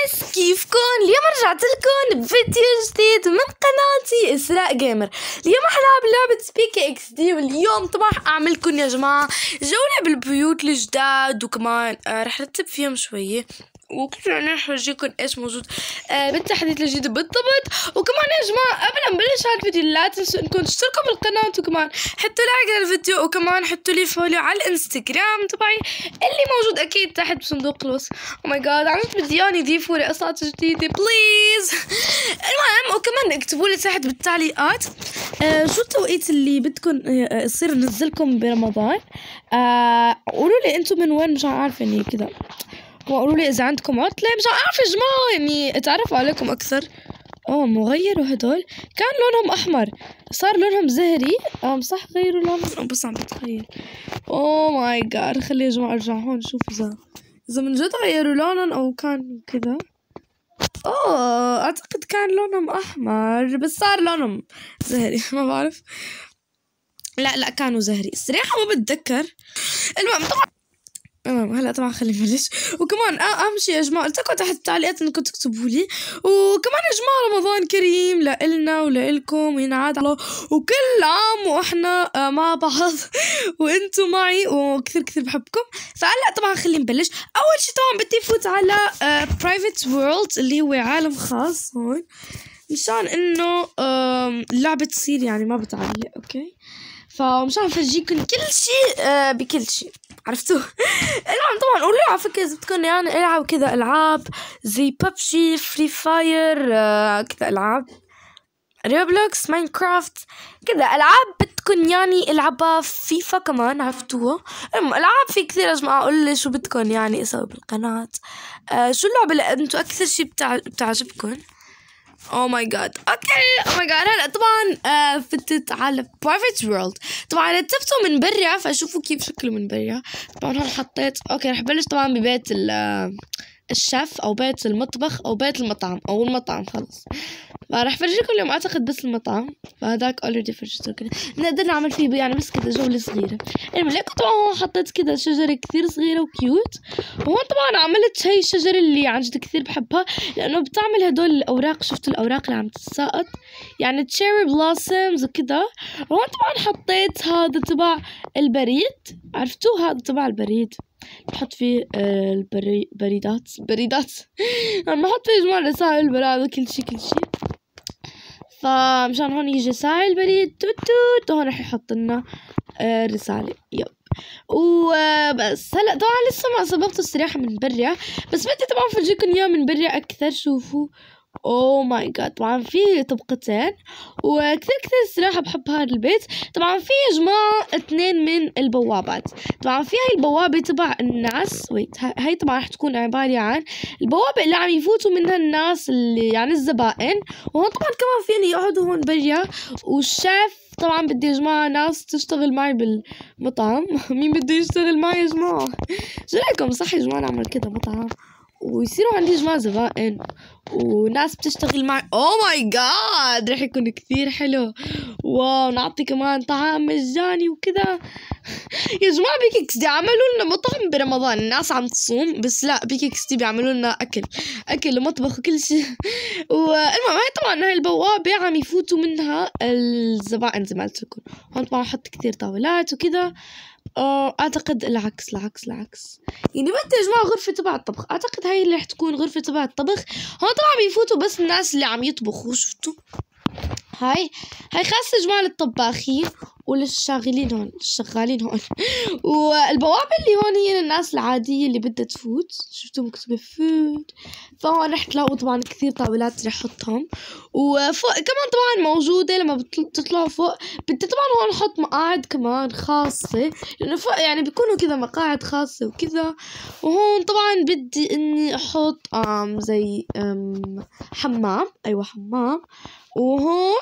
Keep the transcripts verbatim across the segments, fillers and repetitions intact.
جايز كيفكن؟ اليوم رجعت لكم بفيديو جديد من قناتي إسراء جيمر. اليوم حنلعب لعبة سبيكي اكس دي، واليوم طبعا أعملكم يا جماعة جولة بالبيوت الجداد، وكمان آه رح رتب فيهم شوية، وكل يعني رح أورجيكم إيش موجود آه بالتحديث الجديد بالضبط. وكمان يا جماعة قبل ما نبلش هالفيديو لا تنسوا إنكم تشتركوا بالقناة، وكمان حطوا لايك للفيديو، وكمان حطوا لي فولو على الانستغرام تبعي اللي موجود أكيد تحت بصندوق الوصف. او ماي جاد، عملت بدي اياني يضيفوا لي قصص جديدة بليز. المهم، وكمان اكتبوا لي تحت بالتعليقات آه شو التوقيت اللي بدكم آه يصير ننزلكم برمضان. آه قولوا لي انتم من وين، مش عارفة اني كذا، وقولوا لي اذا عندكم عطلة، مش عارفة يا جماعة يعني اتعرف عليكم اكثر. اوه مغيروا هدول، كان لونهم احمر صار لونهم زهري. ام صح غيروا لونهم، بس عم بتخيل. اوه ماي جاد، خلي يا جماعة ارجع هون شوف اذا اذا من جد غيروا لونهم او كان كذا. اوه اعتقد كان لونهم احمر بس صار لونهم زهري ما بعرف. لا لا كانوا زهري الصراحة ما بتذكر. المهم طبعا تمام، هلا طبعا خلينا نبلش. وكمان اهم شيء يا جماعه قلت لكم تحت التعليقات انكم تكتبوا لي. وكمان يا جماعه رمضان كريم لإلنا ولإلكم وينعاد على وكل عام واحنا مع بعض وانتم معي، وكثير كثير بحبكم. فهلا طبعا خلينا نبلش. اول شيء طبعا بدي فوت على برايفت وورلد اللي هو عالم خاص هون، مشان انه اللعبه تصير يعني ما بتعلق. اوكي، فمشان فرجيكم كل شيء آه بكل شيء، عرفتوا؟ المهم طبعا قولوا على فكرة إذا بدكم يعني العب كذا العاب زي ببجي، فري فاير، آه كذا العاب روبلوكس، ماينكرافت، كذا العاب بدكم يعني العبها. فيفا كمان عرفتوها. المهم العاب في كثير يا جماعة. قولوا لي شو بدكم يعني اسوي بالقناة. آه شو اللعبة اللي انتوا اكثر شيء بتع... بتعجبكم؟ او ماي جاد اوكي او ماي جاد. هلا طبعا آه فتت على برايفت وورلد. طبعا رتبته من برا فشوفوا كيف شكله من برا. طبعا هون حطيت اوكي. رح بلش طبعا ببيت الشيف او بيت المطبخ او بيت المطعم او المطعم خلص. فراح فرجيكم اليوم اعتقد بس المطعم، فهذاك اوريدي فرجيته. بنقدر نعمل فيه يعني بس كذا جولة صغيرة. المهم ليك طبعا هون حطيت كذا شجرة كثير صغيرة وكيوت. وهون طبعا عملت هاي الشجرة اللي عن جد كثير بحبها، لانه بتعمل هدول الاوراق. شفتوا الاوراق اللي عم تتساقط يعني تشيري بلاسمز وكذا. وهون طبعا حطيت هذا تبع البريد، عرفتوا هذا تبع البريد بحط فيه البريدات بريدات انا بحط فيه يا جماعة رسائل براد كل شي كل شي. فمشان هون يجي ساعي البريد توت توت، وهون رح يحط لنا آه رسالة. يب وبس. هلا طبعا لسه ما صبغته الصراحة من برا، بس بدي طبعا فرجيكم اياه من برا اكثر. شوفوا اوه ماي جاد، طبعا في طبقتين وكثير كثير الصراحه بحب هذا البيت. طبعا في يا جماعه اثنين من البوابات. طبعا في هاي البوابه تبع الناس، ويت هاي طبعا رح تكون عباره عن البوابه اللي عم يفوتوا منها الناس اللي يعني الزبائن. وهون طبعا كمان فيني يقعدوا هون برا. والشيف طبعا بدي يا جماعه ناس تشتغل معي بالمطعم. مين بده يشتغل معي يا جماعه؟ شو رايكم صح يا جماعه نعمل كده مطعم ويصيروا عندي جماعة زبائن وناس بتشتغل معي؟ اوه ماي جاد رح يكون كثير حلو. واو، نعطي كمان طعام مجاني وكذا. يا جماعة بيكي اكس دي عملوا لنا مطعم برمضان. الناس عم تصوم بس لا، بيكي اكس دي بيعملوا لنا اكل اكل ومطبخ وكل شيء. والمهم هاي طبعا هاي البوابة عم يفوتوا منها الزبائن زي ما قلت لكم. هون طبعا احط كثير طاولات وكذا. أه اعتقد العكس العكس العكس يعني بدي يا جماعه غرفه تبع الطبخ. اعتقد هاي اللي رح تكون غرفه تبع الطبخ. هون طبعا بيفوتوا بس الناس اللي عم يطبخوا. شفتوا هاي هاي خاصة يا جماعة للطباخين وللشاغلين هون الشغالين هون. والبوابة اللي هون هي للناس العادية اللي بدها تفوت. شفتوا مكتوبة فود. فهون رح تلاقوا طبعا كثير طاولات رح احطهم. وفوق كمان طبعا موجودة لما بتطلعوا فوق. بدي طبعا هون احط مقاعد كمان خاصة، لانه فوق يعني بيكونوا كذا مقاعد خاصة وكذا. وهون طبعا بدي اني احط ام زي ام حمام. ايوه حمام. وهون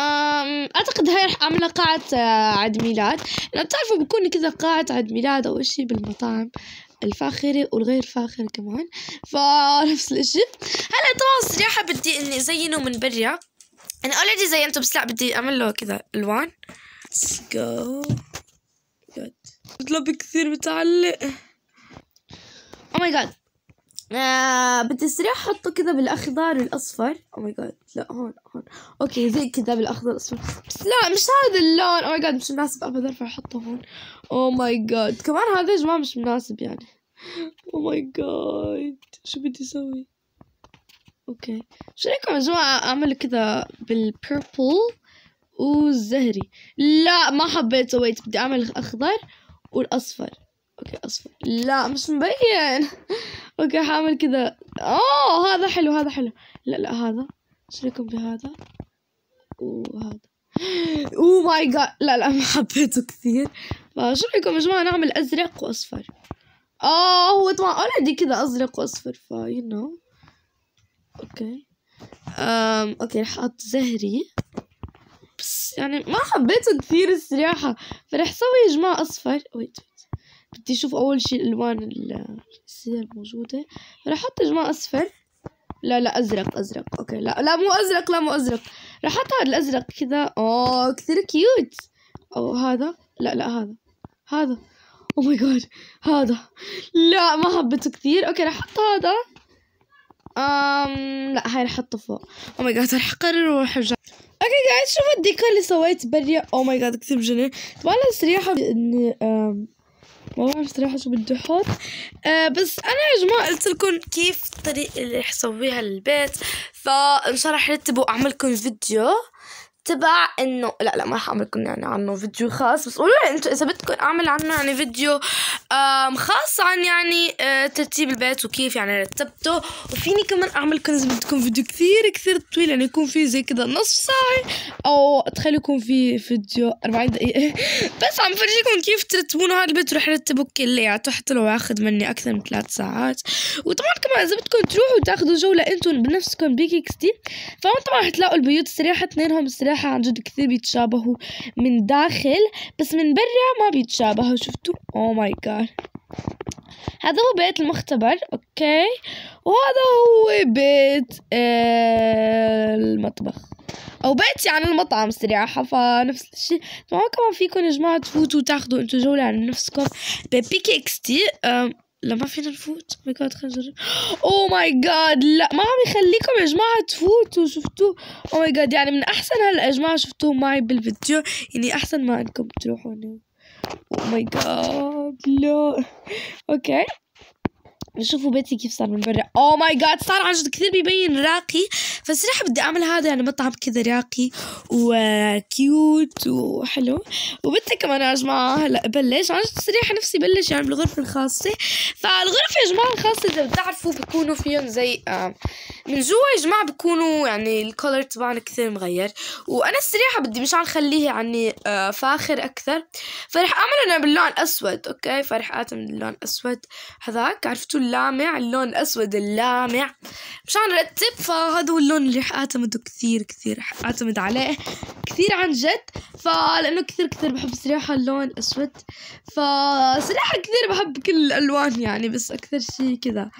اعتقد هاي رح اعملها قاعة عيد ميلاد، لأن بتعرفوا بكون كذا قاعة عيد ميلاد او اشي بالمطاعم الفاخرة والغير فاخرة كمان، فنفس الاشي. هلا طبعا الصراحة بدي اني ازينه من برا. انا اوريدي زينته بس لا بدي اعمل له كذا الوان. let's go جد بطلب كثير بتعلق. او ماي جاد آه بدي الصراحة أحطه كذا بالأخضر والأصفر. أو ماي جاد، لا هون هون أوكي زي كذا بالأخضر والأصفر، بس لا مش هذا اللون. أو ماي جاد مش مناسب أبدا، فأحطه هون. أو ماي جاد كمان هذا يا جماعة مش مناسب يعني. أو ماي جاد شو بدي أسوي؟ أوكي شو رأيكم يا جماعة أعمل كذا بالبيربل والزهري؟ لا ما حبيته، ويت بدي أعمل الأخضر والأصفر. اوكي اصفر، لا مش مبين. اوكي حاعمل كذا. اوه هذا حلو، هذا حلو. لا لا هذا، ايش رايكم بهذا وهذا؟ اوه ماي جاد، لا لا ما حبيته كثير. فشو رايكم يا جماعه نعمل ازرق واصفر؟ اه هو طبعا اوريدي كذا ازرق واصفر، فا يو نو. اوكي أم اوكي رح احط زهري، بس يعني ما حبيته كثير الصراحه، فرح سوي يا جماعه اصفر. ويت بدي اشوف اول شي الالوان الاساسيه الموجوده. راح احط يا جماعه اصفر. لا لا ازرق ازرق. اوكي لا لا مو ازرق، لا مو ازرق. راح احط هذا الازرق كذا. اوه كثير كيوت. او هذا، لا لا هذا هذا. او ماي جاد هذا، لا ما حبيته كثير. اوكي راح احط هذا. امم لا هاي راح احطه فوق. او ماي جاد راح اقرر واروح ارجع. اوكي جايز شوفوا الديكور اللي سويت برا. او ماي جاد كثير بجنن. طبعا الصراحه اني ما بعرف صراحة شو بدي احط. آه بس انا يا جماعة قلت لكم كيف الطريقة اللي رح سويها للبيت، فان شاء الله رح رتبوا اعملكم فيديو تبع انه لا لا ما رح اعمل لكم يعني عنه فيديو خاص، بس قولوا لي انتم اذا بدكم اعمل عنه يعني فيديو خاص عن يعني آه ترتيب البيت وكيف يعني رتبته. وفيني كمان اعمل لكم اذا بدكم فيديو كثير كثير طويل، يعني يكون فيه زي كذا نص ساعة، او تخيلوا يكون فيه فيديو أربعين دقيقة. بس عم فرجيكم كيف ترتبون هذا البيت ورح رتبه كلياته حتى لو ياخذ مني اكثر من ثلاث ساعات. وطبعا كمان اذا بدكم تروحوا تاخذوا جولة انتم بنفسكم بكيكس دي، فهون طبعا حتلاقوا البيوت الصراحة اثنينهم الصراحة عن جد كثير بيتشابهوا من داخل، بس من برا ما بيتشابهوا. شفتوا؟ اوه ماي جاد هذا هو بيت المختبر. اوكي وهذا هو بيت آه المطبخ او بيت يعني المطعم صراحة، فنفس الشيء. طبعا كمان فيكم يا جماعة تفوتوا وتاخذوا انتو جولة عن نفسكم ببيكي اكس تي. لا ما فينا نفوت. ماي جاد خلينا نجرب. اوه ماي جاد لا ما عم يخليكم يا جماعة تفوتوا. شفتوا؟ اوه ماي جاد يعني من احسن هلا يا جماعة شفتوه معي بالفيديو، يعني احسن ما انكم تروحوا هنا. اوه ماي جاد لا. اوكي شوفوا بيتي كيف صار من برا. اوه ماي جاد صار عن جد كثير بيبين راقي، فالصراحة بدي اعمل هذا يعني مطعم كذا راقي وكيوت وحلو. وبدي كمان يا جماعة هلا بلش عن جد الصراحة نفسي بلش يعني بالغرفة الخاصة. فالغرف يا جماعة الخاصة اذا بتعرفوا بيكونوا فيهم زي آه من جوا يا جماعة بيكونوا يعني الكولر تبعنا كثير مغير، وانا الصراحة بدي مشان خليه يعني آه فاخر اكثر، فرح اعمله انا باللون الاسود. اوكي فرح اعتمد اللون الاسود هذاك، عرفتوا اللامع، اللون الأسود اللامع مشان رتب. فهذا هو اللون اللي رح أعتمده كثير كثير، رح أعتمد عليه كثير عن جد، فلأنه كثير كثير بحب صراحة اللون الأسود. فصراحة كثير بحب كل الألوان يعني، بس أكثر شي كذا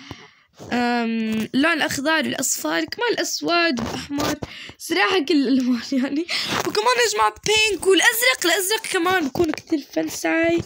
اللون الأخضر الأصفر كمان الأسود والأحمر، صراحة كل الألوان يعني. وكمان يا جماعة بينك والأزرق، الأزرق كمان بكون كثير فانساي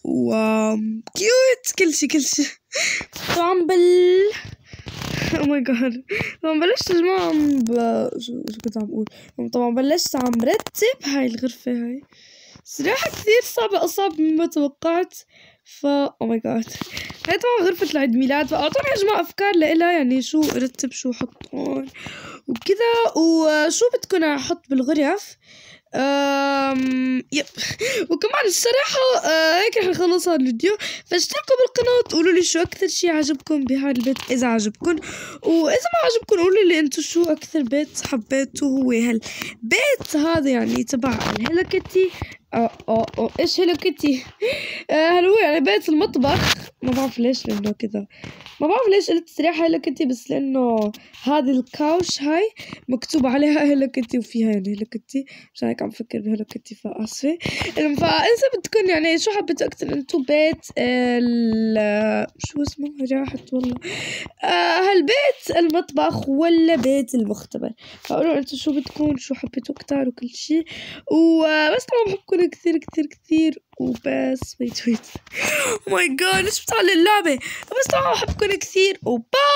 وكيوت كل شي كل شي. طبعا بل او ماي جاد طبعا بلشت يا جماعة ب... شو شو كنت عم اقول. طبعا بلشت عم رتب هاي الغرفة. هاي صراحة كثير صعبة، أصعب مما توقعت. فا او ماي جاد هاي طبعا غرفة العيد ميلاد، فأعطوني يا جماعة أفكار لإلها يعني شو أرتب شو أحط هون وكذا، وشو بدكن أحط بالغرف. أم... يب وكمان الصراحة آه هيك رح نخلص هذا الفيديو، فاشتركوا بالقناة وقولوا لي شو أكثر شي عجبكم بهذا البيت إذا عجبكم، وإذا ما عجبكم قولوا لي أنتو شو أكثر بيت حبيتوا. هو هالبيت هذا يعني تبع الهيلو كيتي. اه اه اه ايش هيلو كيتي؟ آه هل هو يعني بيت المطبخ؟ ما بعرف ليش لانه كذا، ما بعرف ليش قلت صراحة هيلو كيتي، بس لانه هذه الكاوش هاي مكتوب عليها هيلو كيتي وفيها يعني هيلو كيتي، مشان هيك عم فكر بهيلو كيتي، فاسفة. فاذا بدكم يعني شو حبيتوا اكثر انتو بيت ال شو اسمه راحت والله آه هالبيت المطبخ ولا بيت المختبر؟ فقولوا انتو شو بدكم شو حبيتوا اكثر وكل شيء. وبس طبعا بحبكم كثير كثير كثير وبس. ويت ويت او ماي جاد ليش بتعلق اللعبة؟ بس طبعا بحبكم كثير وباي.